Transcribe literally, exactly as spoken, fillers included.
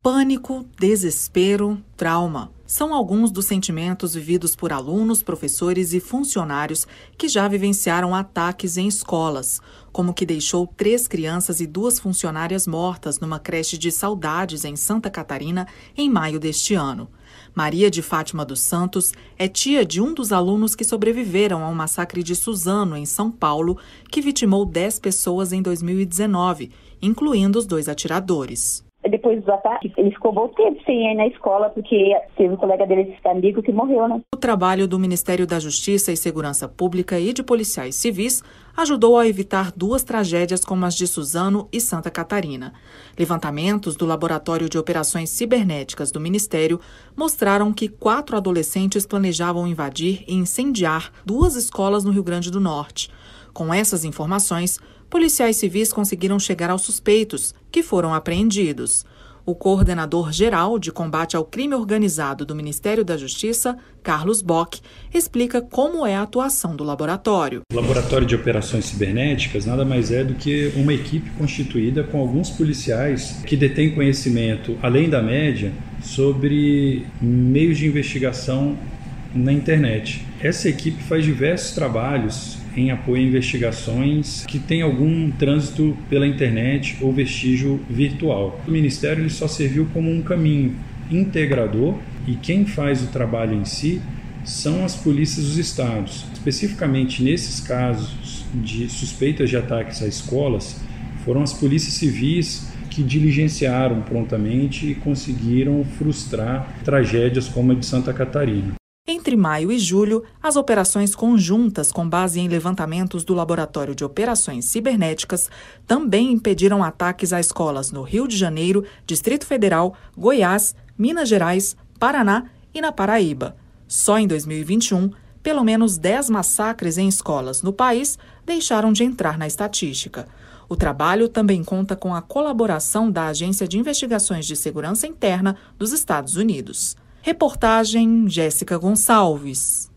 Pânico, desespero, trauma são alguns dos sentimentos vividos por alunos, professores e funcionários que já vivenciaram ataques em escolas, como o que deixou três crianças e duas funcionárias mortas numa creche de Saudades, em Santa Catarina, em maio deste ano. Maria de Fátima dos Santos é tia de um dos alunos que sobreviveram ao massacre de Suzano, em São Paulo, que vitimou dez pessoas em dois mil e dezenove, incluindo os dois atiradores. Depois dos ataques, ele ficou bom tempo sem ir na escola, porque teve um colega dele, esse amigo, que morreu, né? O trabalho do Ministério da Justiça e Segurança Pública e de policiais civis ajudou a evitar duas tragédias como as de Suzano e Santa Catarina. Levantamentos do Laboratório de Operações Cibernéticas do Ministério mostraram que quatro adolescentes planejavam invadir e incendiar duas escolas no Rio Grande do Norte. Com essas informações, policiais civis conseguiram chegar aos suspeitos, que foram apreendidos. O coordenador-geral de combate ao crime organizado do Ministério da Justiça, Carlos Bock, explica como é a atuação do laboratório. O Laboratório de Operações Cibernéticas nada mais é do que uma equipe constituída com alguns policiais que detêm conhecimento, além da média, sobre meios de investigação na internet. Essa equipe faz diversos trabalhos em apoio a investigações que têm algum trânsito pela internet ou vestígio virtual. O Ministério ele só serviu como um caminho integrador e quem faz o trabalho em si são as polícias dos estados. Especificamente nesses casos de suspeitas de ataques a escolas, foram as polícias civis que diligenciaram prontamente e conseguiram frustrar tragédias como a de Santa Catarina. Entre maio e julho, as operações conjuntas com base em levantamentos do Laboratório de Operações Cibernéticas também impediram ataques a escolas no Rio de Janeiro, Distrito Federal, Goiás, Minas Gerais, Paraná e na Paraíba. Só em dois mil e vinte e um, pelo menos dez massacres em escolas no país deixaram de entrar na estatística. O trabalho também conta com a colaboração da Agência de Investigações de Segurança Interna dos Estados Unidos. Reportagem Jéssica Gonçalves.